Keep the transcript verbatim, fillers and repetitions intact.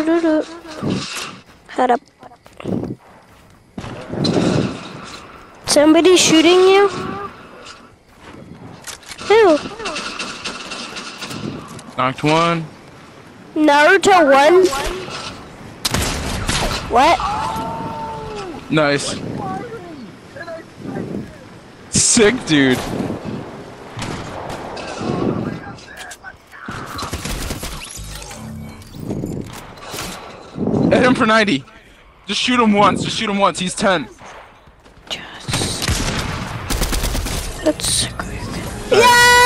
Head up. Somebody shooting you? Who? Knocked one. Naruto one? What? Nice. Sick, dude. Hit him for ninety. Just shoot him once. Just shoot him once. He's ten. Just... That's... Yeah!